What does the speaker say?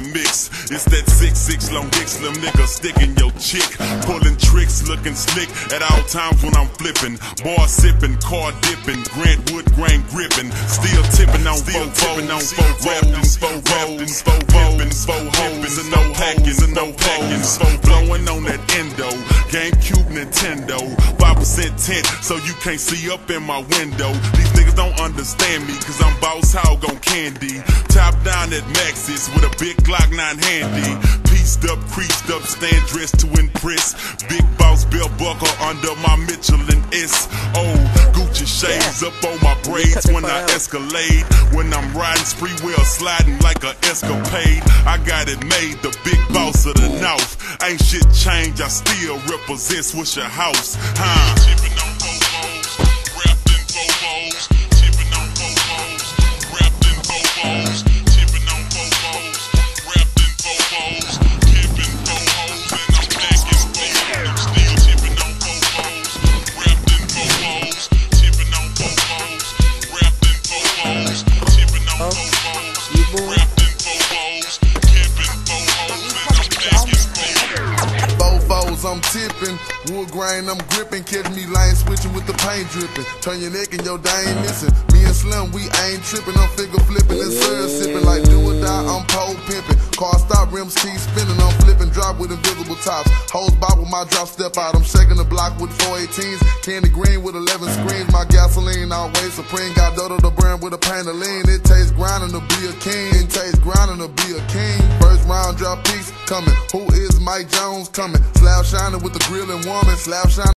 mix. It's that 6'6" long dick, slim nigga sticking your chick. Pulling tricks, looking slick at all times when I'm flipping. Bar sipping, car dipping, Grant Wood grain gripping. Still tipping on four hoes, wrapped in four hoes, and no packings, and no packings. Blowing on that endo, GameCube, Nintendo. 5% tint, so you can't see up in my window. These niggas don't understand me, cause I'm boss hog on candy. Top down at Maxis with a big Glock 9 handy. Pieced up, creased up, stand dressed to impress. Big boss belt buckle under my Mitchell and S. Oh, Gucci shades up on my braids when I escalade. When I'm riding spree wheel, sliding like a escapade. I got it made, the big boss of the North. Ain't shit changed, I still represent Swisher House. Tipping on Bobos, wrapped in Bobos. Tipping on Bobos, wrapped in Bobos. Tipping on Bobos, wrapped in Bobos. Tipping Bobos, and I'm back in Bobos. Still tipping on Bobos, wrapped in Bobos. Tipping on Bobos, wrapped in Bobos. Tipping on Bobos, wrapped in Bobos. Tipping Bobos, and I'm back in Bobos. I'm tipping, wood grain I'm gripping. Catch me lane switching with the paint dripping. Turn your neck and your day ain't missing. Me and Slim, we ain't tripping. I'm figure flipping and syrup sipping. Like do or die, I'm pole pimping. Car stop, rims keep spinning. I'm flipping, drop with invisible tops. Hose bob with my drop step out. I'm shaking the block with 418s. Candy green with 11 screens. My gasoline always supreme. Got Dodo the brand with a pain of lean. It tastes grinding to be a king. It tastes grinding to be a king. First round drop piece coming. Who is Mike Jones coming? Slab shining with the grill and woman. Slab shining.